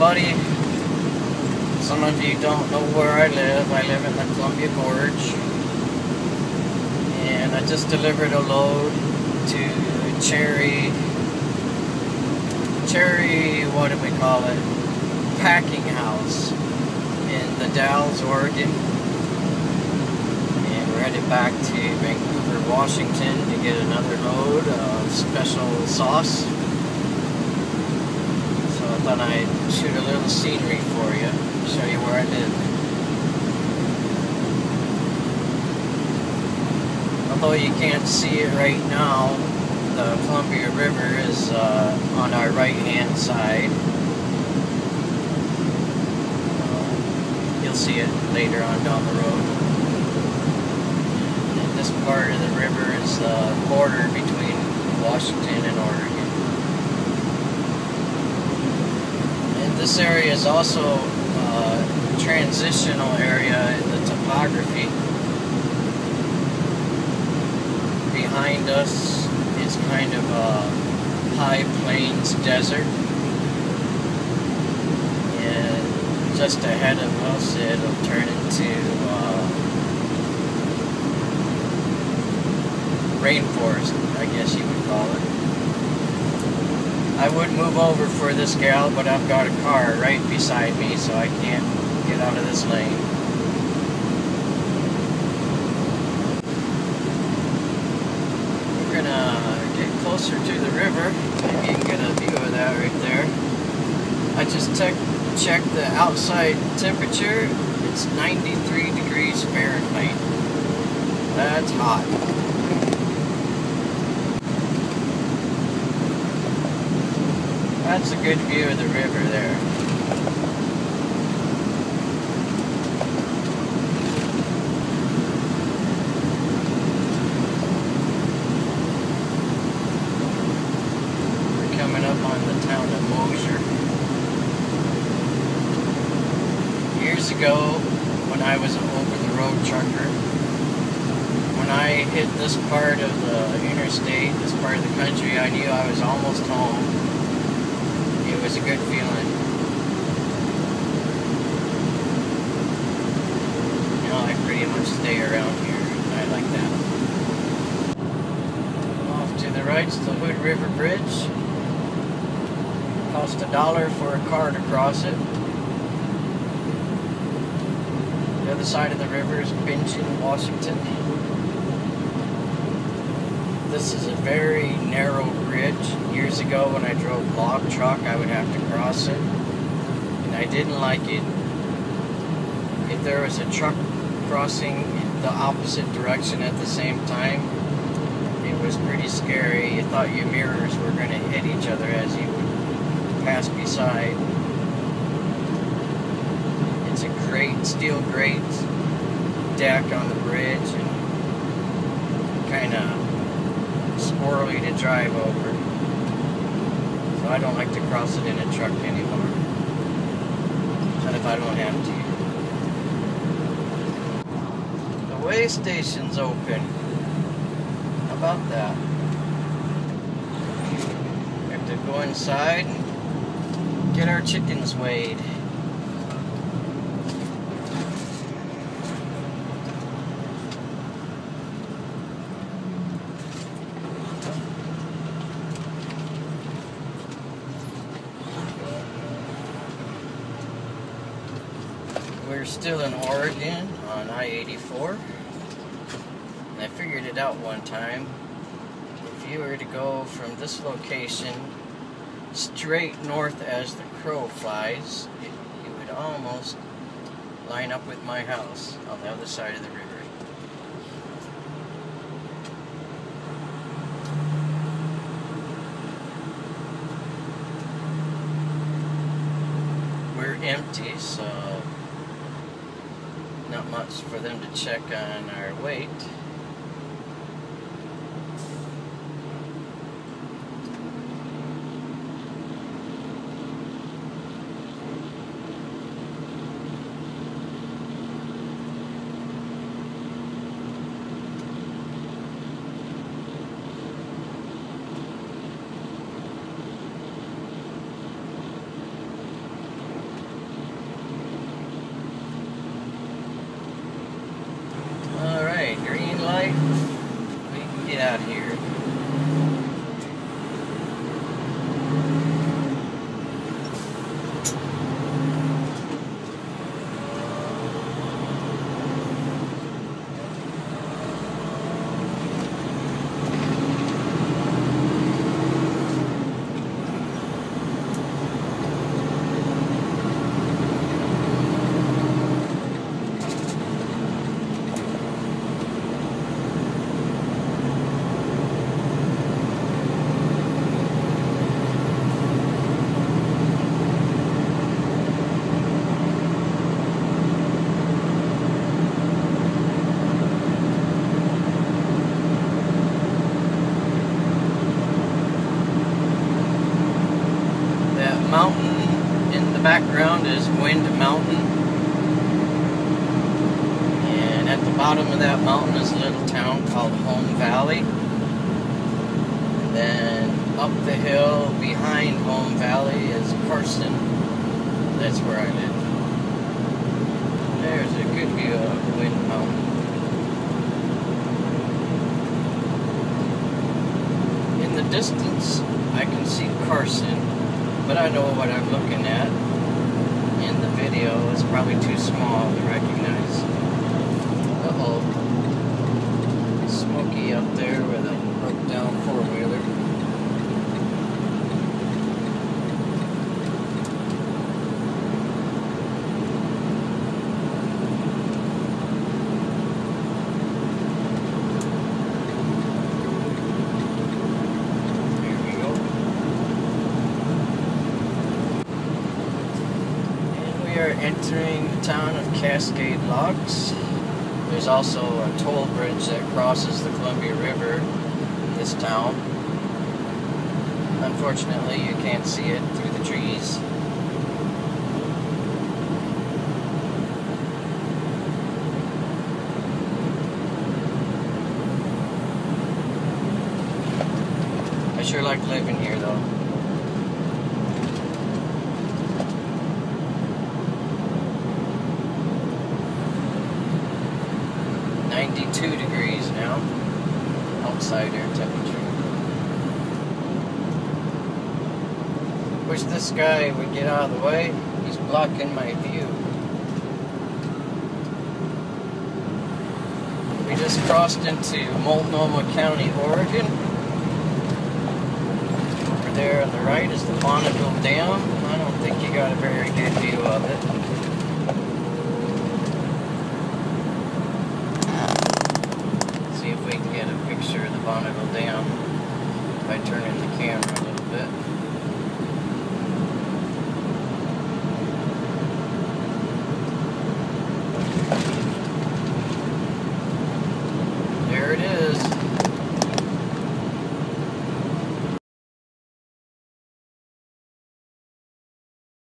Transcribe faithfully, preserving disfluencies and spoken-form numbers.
everybody. Some of you don't know where I live. I live in the Columbia Gorge. And I just delivered a load to Cherry, Cherry, what do we call it? Packing House in the Dalles, Oregon. And we're headed back to Vancouver, Washington to get another load of special sauce. So I thought I'd shoot a little scenery for you, show you where I live. Although you can't see it right now, the Columbia River is uh, on our right hand side. Uh, you'll see it later on down the road. And this part of the river is the border between Washington and Oregon. And this area is also a transitional area in the topography. Behind us is kind of a high plains desert, and just ahead of us it'll turn into uh, rainforest, I guess you would call it. I would move over for this gal, but I've got a car right beside me, so I can't get out of this lane. Closer to the river, maybe you can get a view of that right there. I just checked the outside temperature. It's ninety-three degrees Fahrenheit. That's hot. That's a good view of the river there. Years ago, when I was an over-the-road trucker, when I hit this part of the interstate, this part of the country, I knew I was almost home. It was a good feeling. Now I pretty much stay around here. I like that. Off to the right is the Hood River Bridge. Cost a dollar for a car to cross it. The other side of the river is Bingen, Washington. This is a very narrow bridge. Years ago when I drove log truck, I would have to cross it, and I didn't like it. If there was a truck crossing the opposite direction at the same time, it was pretty scary. You thought your mirrors were going to hit each other as you would pass beside. It's a grate, steel grate deck on the bridge, and kind of squirrely to drive over. So I don't like to cross it in a truck anymore. Not if I don't have to. The way station's open. How about that? We have to go inside and get our chickens weighed. We're still in Oregon on I eighty-four, and I figured it out one time. If you were to go from this location straight north as the crow flies, it, you would almost line up with my house on the other side of the river. We're empty, so not much for them to check on our weight. that here. Mountain in the background is Wind Mountain, and at the bottom of that mountain is a little town called Home Valley, and then up the hill behind Home Valley is Carson. That's where I live. There's a good view of Wind Mountain. In the distance I can see Carson, but I know what I'm looking at in the video is probably too small to recognize. Uh-oh. Smoky up there with a broke down four-wheeler. We are entering the town of Cascade Locks. There's also a toll bridge that crosses the Columbia River in this town. Unfortunately, you can't see it through the trees. I sure like living here though. ninety-two degrees now, outside air temperature. Wish this guy would get out of the way. He's blocking my view. We just crossed into Multnomah County, Oregon. Over there on the right is the Bonneville Dam. I don't think you got a very good view of it. See if we can get a picture of the Bonneville Dam by turning the camera.